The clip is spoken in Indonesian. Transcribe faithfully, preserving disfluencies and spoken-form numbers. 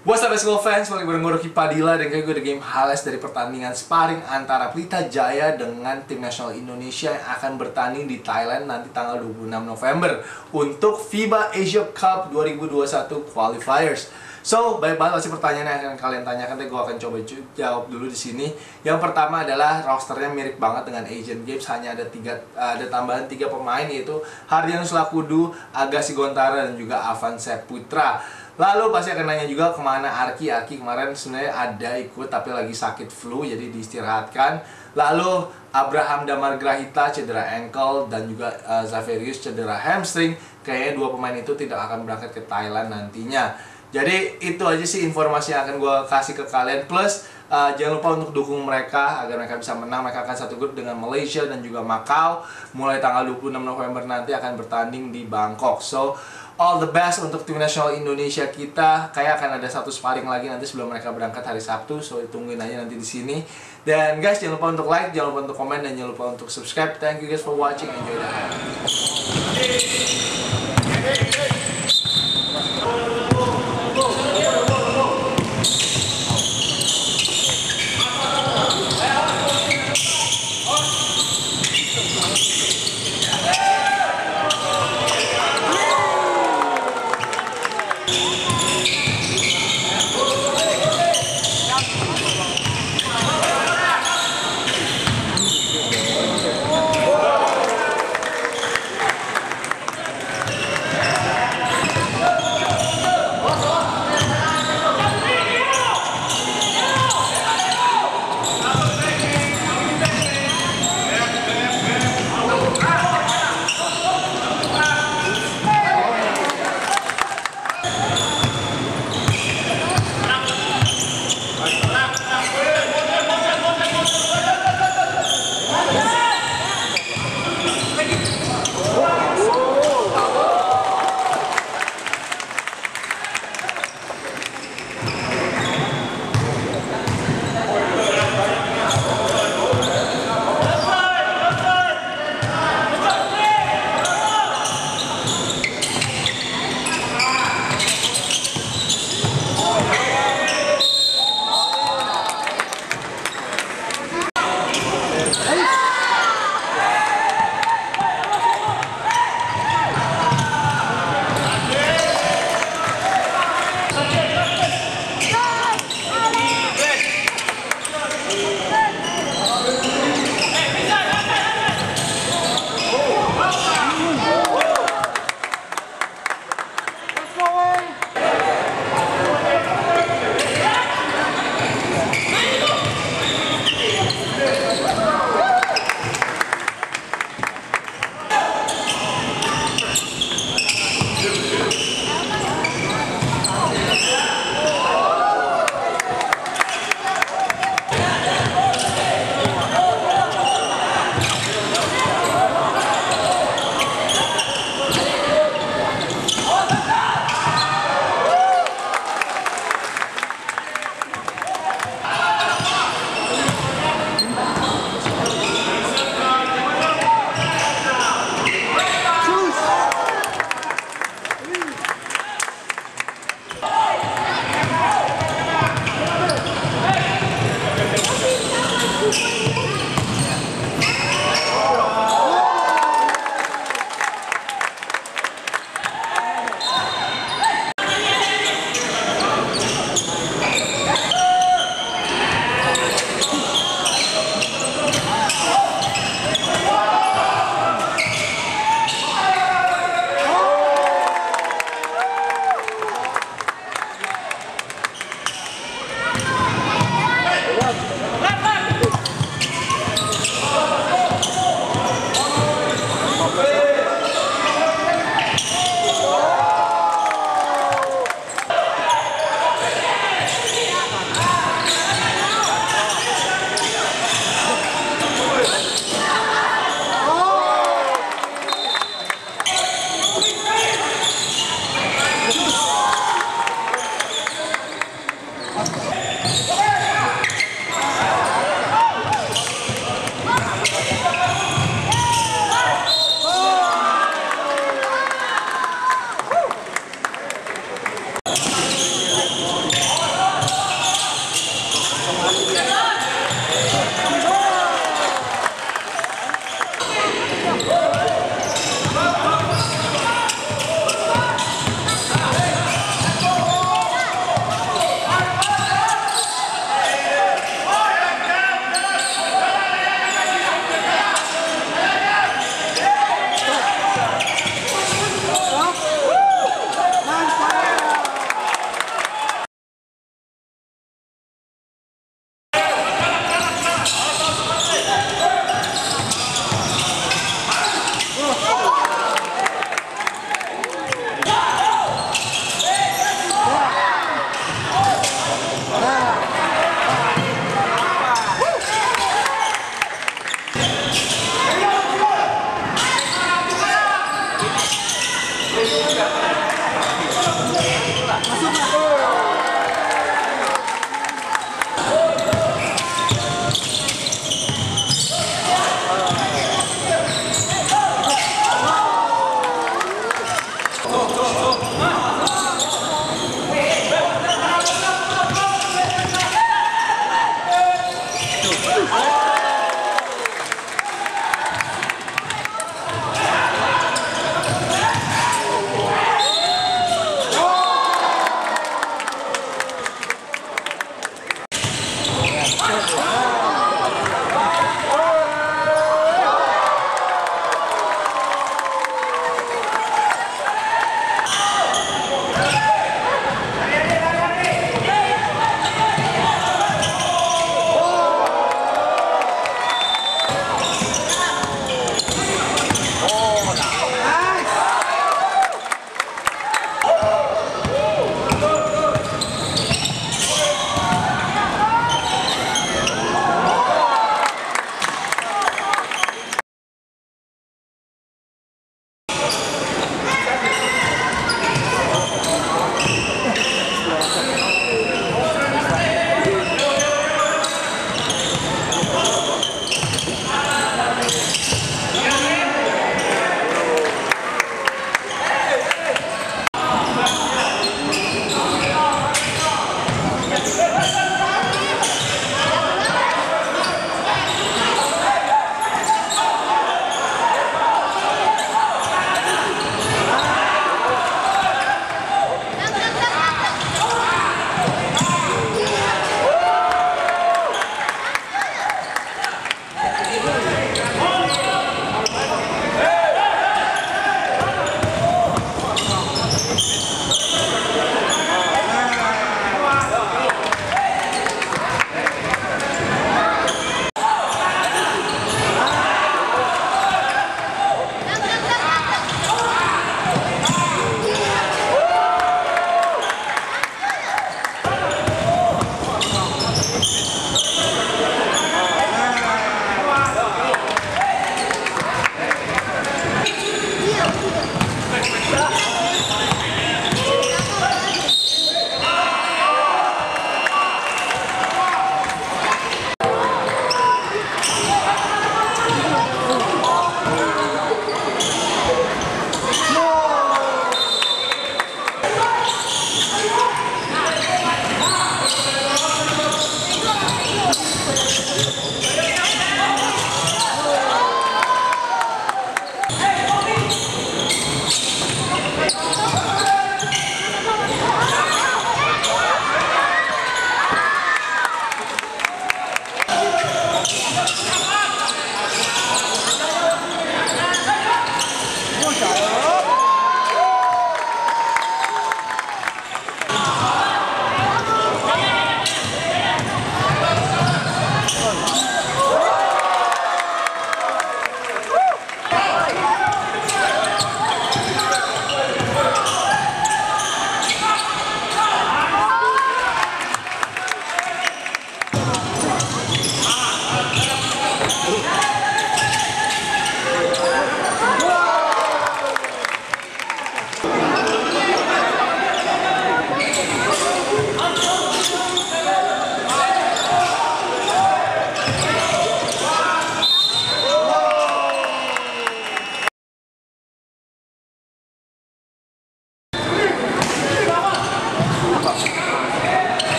What's up basketball fans, balik bareng gue Rocky Padilla dan kayak gue The Game highlights dari pertandingan sparring antara Pelita Jaya dengan tim nasional Indonesia yang akan bertanding di Thailand nanti tanggal dua puluh enam November untuk FIBA Asia Cup dua ribu dua puluh satu Qualifiers. So, banyak banget pasti pertanyaan yang akan kalian tanyakan, tapi gue akan coba jawab dulu di sini. Yang pertama adalah rosternya mirip banget dengan Asian Games, hanya ada tiga, ada tambahan tiga pemain yaitu Hardianus Lakudu, Agassi Gontara dan juga Avan Seputra. Lalu pasti akan nanya juga kemana Arki. Arki kemarin sebenarnya ada ikut tapi lagi sakit flu jadi diistirahatkan. Lalu Abraham Damar Grahita cedera ankle dan juga uh, Zaverius cedera hamstring. Kayaknya dua pemain itu tidak akan berangkat ke Thailand nantinya. Jadi itu aja sih informasi yang akan gue kasih ke kalian. Plus uh, jangan lupa untuk dukung mereka agar mereka bisa menang. Mereka akan satu grup dengan Malaysia dan juga Macau. Mulai tanggal dua puluh enam November nanti akan bertanding di Bangkok. So all the best untuk tim nasional Indonesia kita. Kayak akan ada satu sparring lagi nanti sebelum mereka berangkat hari Sabtu. So tungguin aja nanti di sini. Dan guys, jangan lupa untuk like, jangan lupa untuk komen, dan jangan lupa untuk subscribe. Thank you guys for watching. Enjoy the